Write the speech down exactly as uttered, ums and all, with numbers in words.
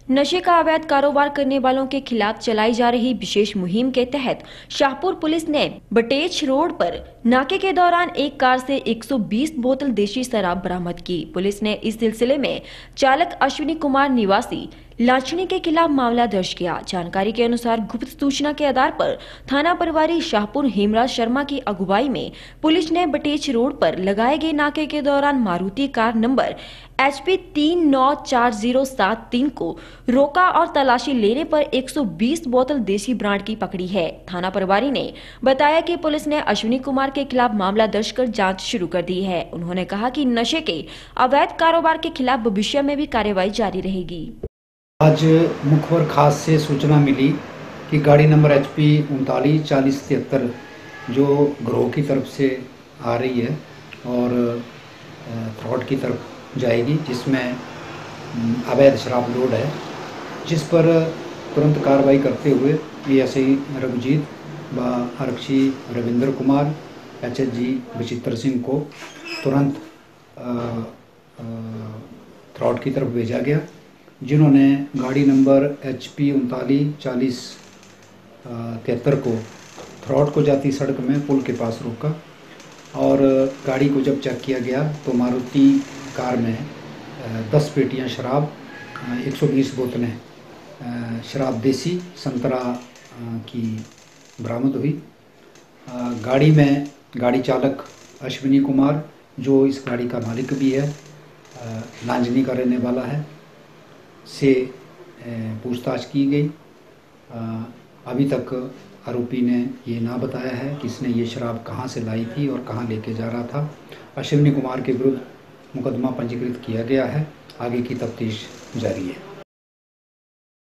नशे का अवैध कारोबार करने वालों के खिलाफ चलाई जा रही विशेष मुहिम के तहत शाहपुर पुलिस ने बटेच रोड पर नाके के दौरान एक कार से एक सौ बीस बोतल देशी शराब बरामद की। पुलिस ने इस सिलसिले में चालक अश्विनी कुमार निवासी लाचनी के खिलाफ मामला दर्ज किया। जानकारी के अनुसार गुप्त सूचना के आधार पर थाना प्रभारी शाहपुर हेमराज शर्मा की अगुवाई में पुलिस ने बटेच रोड पर लगाए गए नाके के दौरान Maruti car number H P तीन नौ चार जीरो सात तीन को रोका और तलाशी लेने पर एक सौ बीस बोतल देसी ब्रांड की पकड़ी है। थाना प्रभारी ने बताया कि पुलिस ने अश्विनी कुमार के खिलाफ मामला दर्ज कर जांच शुरू कर दी है। उन्होंने कहा कि नशे के अवैध कारोबार के खिलाफ भविष्य में भी कार्रवाई जारी रहेगी। आज मुखबर खास से सूचना मिली कि गाड़ी नंबर एच पी उनतालीस चालीस तिहत्तर जो ग्रोह की तरफ से आ रही है और थ्रॉट की तरफ जाएगी, जिसमें अवैध शराब लोड है, जिस पर तुरंत कार्रवाई करते हुए एएसआई रघुजीत व आरक्षी रविंद्र कुमार एचएसजी विचित्र सिंह को तुरंत थ्रॉट की तरफ भेजा गया, जिन्होंने गाड़ी नंबर एच पी उनतालीस चालीस तिहत्तर को थ्रॉट को जाती सड़क में पुल के पास रोका और गाड़ी को जब चेक किया गया तो मारुति कार में दस पेटियां शराब, एक सौ बीस बोतलें शराब देसी संतरा की बरामद हुई। गाड़ी में गाड़ी चालक अश्विनी कुमार, जो इस गाड़ी का मालिक भी है, लांजनी का रहने वाला है, से पूछताछ की गई। अभी तक आरोपी ने ये ना बताया है कि इसने ये शराब कहाँ से लाई थी और कहाँ लेके जा रहा था। अश्विनी कुमार के विरुद्ध मुकदमा पंजीकृत किया गया है। आगे की तफ्तीश जारी है।